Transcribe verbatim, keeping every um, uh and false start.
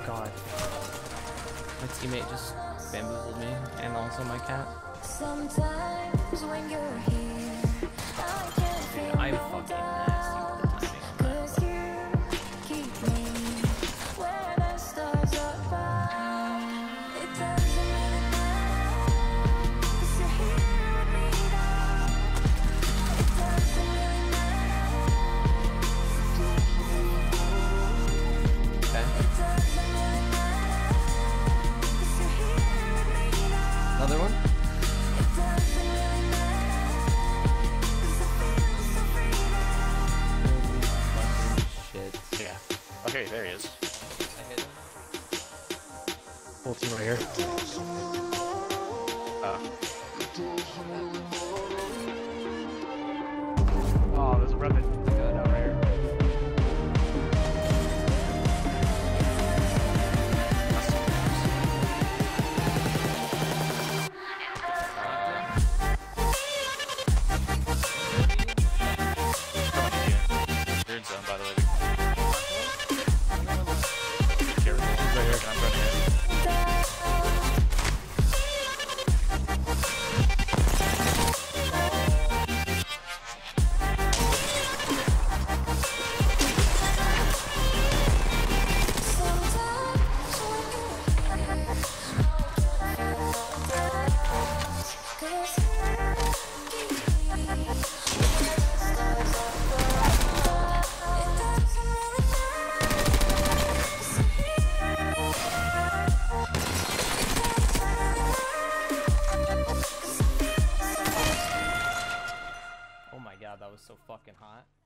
god. My teammate just bamboozled me and also my cat. Sometimes when you're here, I can't feel I'm fucking nasty with the timing on that. cause you keep me where the stars are bright. It doesn't really matter, cause you're here with me now. It doesn't really matter. Okay. It doesn't really matter, cause you're here with me now. Another one? It doesn't really matter, cause I feel so free now. Holy fucking shit. Yeah. Okay, there he is. I hit him. Whole team right here. Uh, Oh, there's a rapid gun out right here. you're in zone, by the way. Be careful. Right here. I'm running in. Oh my god, that was so fucking hot.